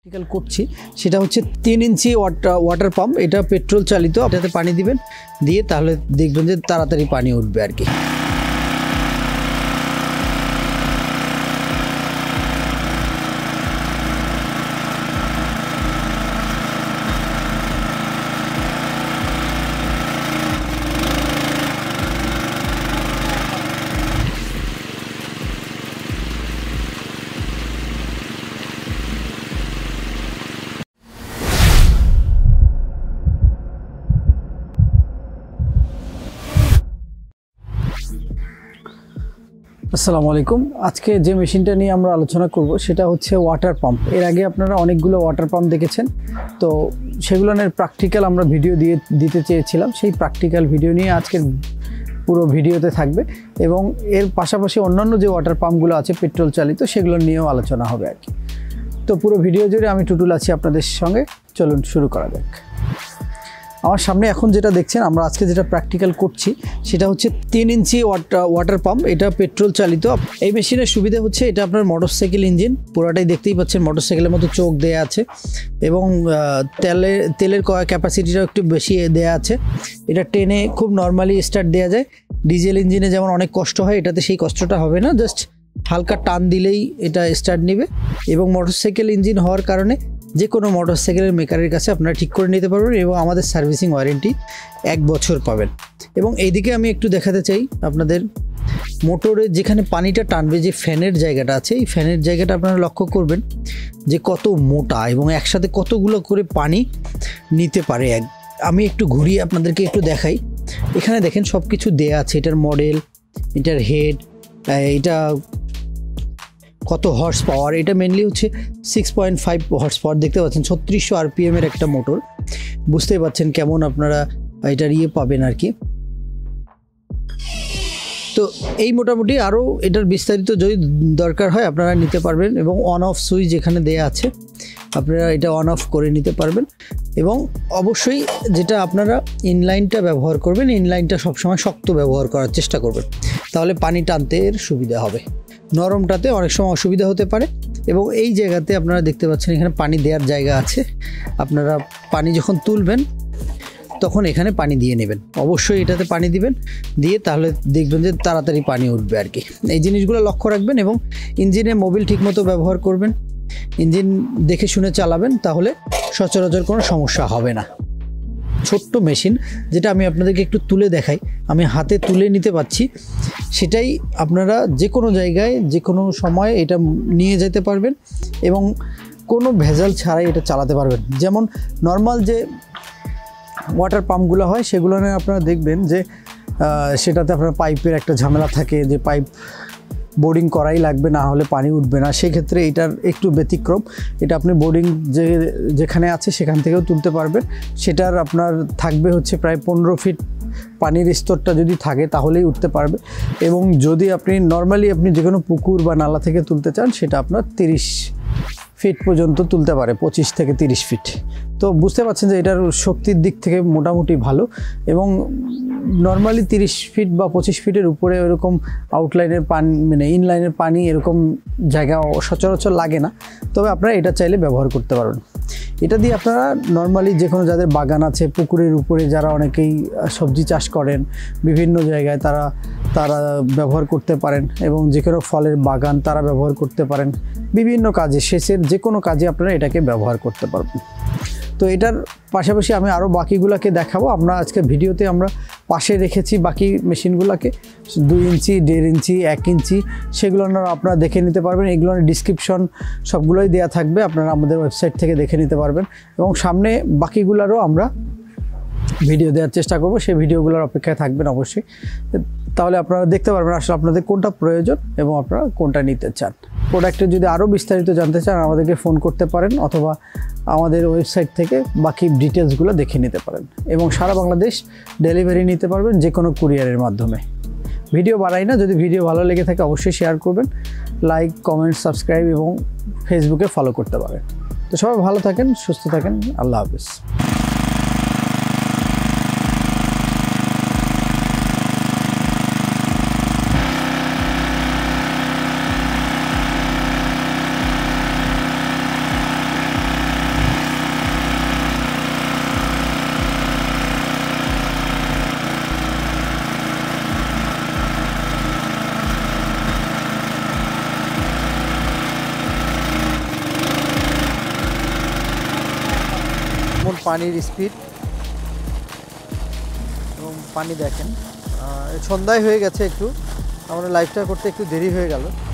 Practical করছি সেটা হচ্ছে 3 ইঞ্চি ওয়াটার পাম্প। এটা পেট্রোল চালিত। এটাতে পানি দিবেন, দিয়ে তাহলে দেখবেন যে তাড়াতাড়ি পানি উঠবে আর কি। আসসালামু আলাইকুম। আজকে যে মেশিনটা নিয়ে আমরা আলোচনা করব সেটা হচ্ছে ওয়াটার পাম্প। এর আগে আপনারা অনেকগুলো ওয়াটার পাম্প দেখেছেন, তো সেগুলোর প্র্যাকটিক্যাল আমরা ভিডিও দিতে চেয়েছিলাম। সেই প্র্যাকটিক্যাল ভিডিও নিয়ে আজকের পুরো ভিডিওতে থাকবে এবং এর পাশাপাশি অন্যান্য যে ওয়াটার পাম্পগুলো আছে পেট্রোল চালিত, সেগুলো নিয়েও আলোচনা হবে আর কি। তো পুরো ভিডিও জুড়ে আমি টুটুল আছি আপনাদের সঙ্গে। চলুন শুরু করা যাক। আমার সামনে এখন যেটা দেখছেন, আমরা আজকে যেটা প্র্যাকটিক্যাল করছি সেটা হচ্ছে 3 ইঞ্চি ওয়াটার পাম্প। এটা পেট্রোল চালিত। এই মেশিনের সুবিধা হচ্ছে এটা আপনার মোটরসাইকেল ইঞ্জিন, পুরোটাই দেখতেই পাচ্ছেন মোটরসাইকেলের মতো চোখ দেয়া আছে এবং তেলের ক্যাপাসিটিটাও একটু বেশি দেয়া আছে। এটা টেনে খুব নর্মালি স্টার্ট দেওয়া যায়। ডিজেল ইঞ্জিনে যেমন অনেক কষ্ট হয়, এটাতে সেই কষ্টটা হবে না। জাস্ট হালকা টান দিলেই এটা স্টার্ট নেবে এবং মোটরসাইকেল ইঞ্জিন হওয়ার কারণে যে কোনো মোটরসাইকেলের মেকারের কাছে আপনারা ঠিক করে নিতে পারবেন এবং আমাদের সার্ভিসিং ওয়ারেন্টি 1 বছর পাবেন। এবং এইদিকে আমি একটু দেখাতে চাই আপনাদের, মোটরে যেখানে পানিটা টানবে যে ফ্যানের জায়গাটা আছে, এই ফ্যানের জায়গাটা আপনারা লক্ষ্য করবেন যে কত মোটা এবং একসাথে কতগুলো করে পানি নিতে পারে। আমি একটু ঘুরিয়ে আপনাদেরকে একটু দেখাই। এখানে দেখেন সব কিছু দেয়া আছে, এটার মডেল, এটার হেড, এটা কত হর্স পাওয়ার। এটা মেনলি হচ্ছে 6.5 হর্স পাওয়ার। দেখতে পাচ্ছেন 3600 RPM এর একটা মোটর। বুঝতেই পাচ্ছেন কেমন আপনারা এটার পাবেন আর কি। তো এই মোটামুটি আরও এটার বিস্তারিত যদি দরকার হয় আপনারা নিতে পারবেন এবং অন অফ সুইচ যেখানে দেয়া আছে আপনারা এটা অন অফ করে নিতে পারবেন। এবং অবশ্যই যেটা আপনারা ইনলাইনটা ব্যবহার করবেন, ইনলাইনটা সবসময় শক্ত ব্যবহার করার চেষ্টা করবেন, তাহলে পানি টানতে এর সুবিধা হবে। নরমটাতে অনেক সময় অসুবিধা হতে পারে। এবং এই জায়গাতে আপনারা দেখতে পাচ্ছেন এখানে পানি দেওয়ার জায়গা আছে। আপনারা পানি যখন তুলবেন তখন এখানে পানি দিয়ে নেবেন। অবশ্যই এটাতে পানি দিবেন, দিয়ে তাহলে দেখবেন যে তাড়াতাড়ি পানি উঠবে আর কি। এই জিনিসগুলো লক্ষ্য রাখবেন এবং ইঞ্জিনে মোবিল ঠিকমতো ব্যবহার করবেন, ইঞ্জিন দেখে শুনে চালাবেন, তাহলে সচরাচর কোনো সমস্যা হবে না। ছোট্ট মেশিন যেটা আমি আপনাদেরকে একটু তুলে দেখাই, আমি হাতে তুলে নিতে পারছি, সেটাই আপনারা যে কোনো জায়গায় যে কোনো সময় এটা নিয়ে যেতে পারবেন এবং কোনো ভেজাল ছাড়াই এটা চালাতে পারবেন। যেমন নর্মাল যে ওয়াটার পাম্পগুলো হয় সেগুলো নিয়ে আপনারা দেখবেন যে সেটাতে আপনার পাইপের একটা ঝামেলা থাকে, যে পাইপ বোর্ডিং করাই লাগবে, না হলে পানি উঠবে না। সেক্ষেত্রে এটার একটু ব্যতিক্রম। এটা আপনি বোর্ডিং যেখানে আছে সেখান থেকেও তুলতে পারবেন। সেটার আপনার থাকবে হচ্ছে প্রায় 15 ফিট পানির স্তরটা যদি থাকে তাহলেই উঠতে পারবে। এবং যদি আপনি নর্মালি আপনি যে কোনো পুকুর বা নালা থেকে তুলতে চান, সেটা আপনার 30 ফিট পর্যন্ত তুলতে পারে, 25 থেকে 30 ফিট। তো বুঝতে পারছেন যে এটার শক্তির দিক থেকে মোটামুটি ভালো। এবং নর্মালি 30 ফিট বা 25 ফিটের উপরে এরকম আউটলাইনের পানি, মানে ইনলাইনের পানি এরকম জায়গা সচরাচর লাগে না। তবে আপনারা এটা চাইলে ব্যবহার করতে পারবেন। এটা দিয়ে আপনারা নর্মালি যে কোনো যাদের বাগান আছে, পুকুরের উপরে যারা অনেকেই সবজি চাষ করেন, বিভিন্ন জায়গায় তারা ব্যবহার করতে পারেন এবং যে কোনো ফলের বাগান তারা ব্যবহার করতে পারেন। বিভিন্ন কাজে, সেচের যে কোনো কাজে আপনারা এটাকে ব্যবহার করতে পারবেন। তো এটার পাশাপাশি আমি আরও বাকিগুলোকে দেখাবো। আমরা আজকে ভিডিওতে আমরা পাশে রেখেছি বাকি মেশিনগুলোকে, 2 ইঞ্চি, 1.5 ইঞ্চি, 1 ইঞ্চি, সেগুলো আপনারা দেখে নিতে পারবেন। এগুলোর ডিসক্রিপশন সবগুলোই দেওয়া থাকবে, আপনারা আমাদের ওয়েবসাইট থেকে দেখে নিতে পারবেন। এবং সামনে বাকিগুলোরও আমরা ভিডিও দেওয়ার চেষ্টা করব, সেই ভিডিওগুলোর অপেক্ষায় থাকবেন অবশ্যই। তাহলে আপনারা দেখতে পারবেন আসলে আপনাদের কোনটা প্রয়োজন এবং আপনারা কোনটা নিতে চান। প্রোডাক্টের যদি আরও বিস্তারিত জানতে চান আমাদেরকে ফোন করতে পারেন অথবা আমাদের ওয়েবসাইট থেকে বাকি ডিটেলসগুলো দেখে নিতে পারেন এবং সারা বাংলাদেশ ডেলিভারি নিতে পারবেন যে কোনো কুরিয়ারের মাধ্যমে। ভিডিও বাড়াই না, যদি ভিডিও ভালো লেগে থাকে অবশ্যই শেয়ার করবেন, লাইক, কমেন্ট, সাবস্ক্রাইব এবং ফেসবুকে ফলো করতে পারেন। তো সবাই ভালো থাকেন, সুস্থ থাকেন। আল্লাহ হাফেজ। পানির স্পিড এবং পানি দেখেন। সন্ধ্যায় হয়ে গেছে, একটু আমরা লাইভটা করতে একটু দেরি হয়ে গেল।